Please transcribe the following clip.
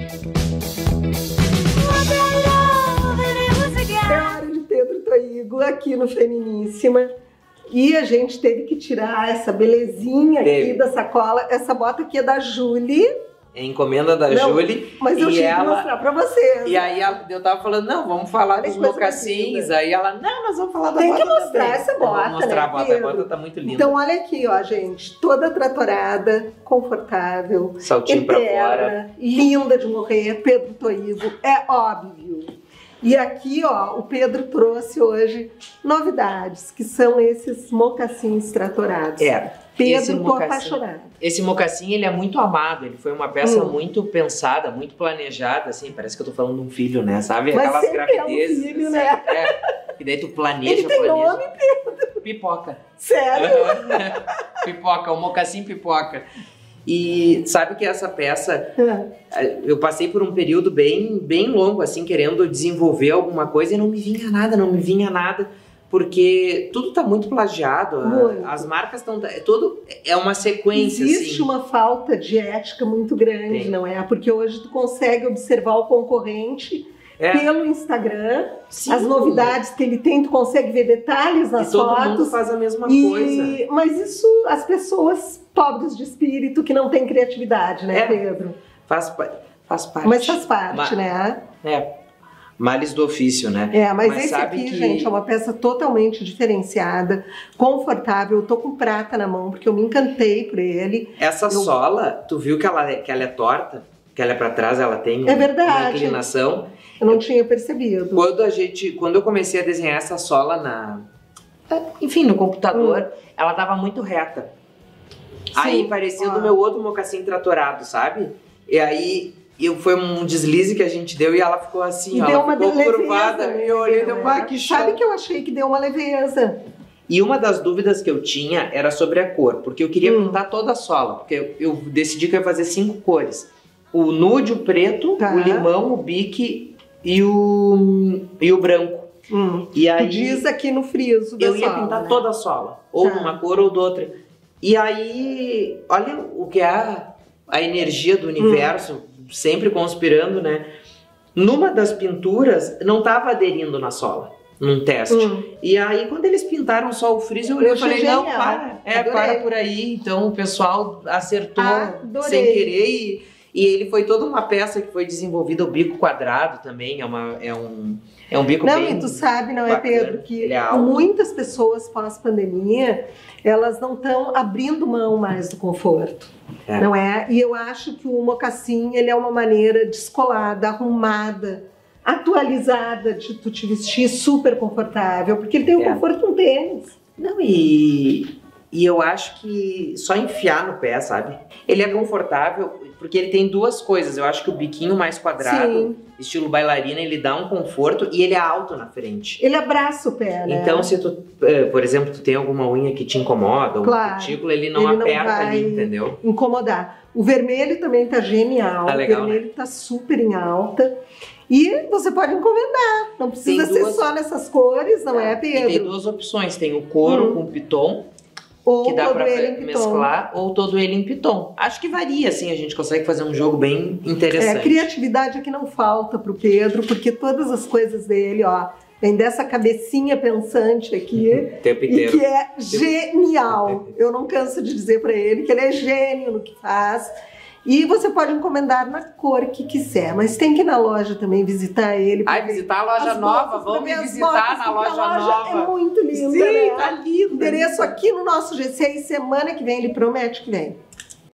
É hora de Pedro Toigo aqui no Feminíssima. E a gente teve que tirar essa belezinha aqui da sacola. Essa bota aqui é da Julie. É encomenda da Julie. Mas eu tinha que mostrar pra vocês. E aí eu tava falando, não, vamos falar dos mocassins. Aí ela, não, nós vamos falar da Tem bota. que mostrar também. essa bota, vamos mostrar, né, a bota tá muito linda. Então olha aqui, ó, gente. Toda tratorada, confortável. Saltinho eterna, pra fora. Linda de morrer, Pedro Toigo. É óbvio. E aqui, ó, o Pedro trouxe hoje novidades, que são esses mocassins tratorados. Pedro, tô apaixonada. Esse mocassim, ele é muito amado, ele foi uma peça muito pensada, muito planejada, assim, parece que eu tô falando de um filho, né, sabe? Mas aquelas gravidezes. É um filho, né? E daí tu planeja, ele tem nome, Pedro? Pipoca. Sério? Pipoca, o mocassim pipoca. E sabe que essa peça, eu passei por um período bem longo, assim, querendo desenvolver alguma coisa e não me vinha nada, porque tudo tá muito plagiado, as marcas estão, tudo é uma sequência. Existe assim. uma falta de ética muito grande, não é? Porque hoje tu consegue observar o concorrente pelo Instagram, as novidades que ele tem, tu consegue ver detalhes nas fotos. Todo mundo faz a mesma coisa. Mas isso, as pessoas pobres de espírito que não têm criatividade, né, Pedro? Faz parte. Mas faz parte, né? Males do ofício, né? Mas esse aqui, gente, é uma peça totalmente diferenciada, confortável. Eu tô com prata na mão, porque eu me encantei por ele. Essa sola, tu viu que ela é torta? Que ela é pra trás, ela tem uma inclinação. Eu não tinha percebido. Quando eu comecei a desenhar essa sola no computador, ela tava muito reta. Sim, aí parecia do meu outro mocassim tratorado, sabe? E aí foi um deslize que a gente deu e ela ficou assim, ela ficou leveza, curvada. E eu olhei e deu, que show. Sabe que eu achei que deu uma leveza? E uma das dúvidas que eu tinha era sobre a cor, porque eu queria pintar toda a sola, porque eu decidi que eu ia fazer 5 cores. O nude, o preto, o limão, o bique e o branco. E aí, tu diz aqui no friso da eu ia pintar toda a sola, ou numa cor ou de outra. E aí, olha o que é a energia do universo, sempre conspirando, né? Numa das pinturas, não estava aderindo na sola, num teste. E aí, quando eles pintaram só o friso, eu olhei e falei, não, para por aí. Então, o pessoal acertou sem querer e ele foi toda uma peça que foi desenvolvida, o bico quadrado também, é um bico bem... Não, e tu sabe, não bacana, é, Pedro, que muitas pessoas pós-pandemia, elas não estão abrindo mão mais do conforto, não é? E eu acho que o mocassim, ele é uma maneira descolada, arrumada, atualizada de tu te vestir super confortável, porque ele tem o conforto de um tênis. Não, e eu acho que só enfiar no pé, sabe? Ele é confortável, porque ele tem duas coisas. Eu acho que o biquinho mais quadrado, estilo bailarina, ele dá um conforto e ele é alto na frente. Ele abraça o pé, né? Então, se tu, por exemplo, tu tem alguma unha que te incomoda, ou uma cutícula, ele não aperta ali, entendeu? Incomodar. O vermelho também tá genial. Legal, o vermelho tá super em alta. E você pode encomendar. Não precisa ser só nessas cores, não é, Pedro? E tem duas opções. Tem o couro com piton, ou que dá todo pra ele em mesclar, ou todo ele em piton. Acho que varia, assim, a gente consegue fazer um jogo bem interessante. Criatividade é que não falta pro Pedro, porque todas as coisas dele, ó, vem dessa cabecinha pensante aqui, e que é genial. Eu não canso de dizer pra ele que ele é gênio no que faz. E você pode encomendar na cor que quiser, mas tem que ir na loja também visitar ele. Visitar a loja nova, vamos me visitar na loja nova. É muito linda, Sim, né? tá lindo. Endereço aqui no nosso G6, semana que vem, ele promete que vem.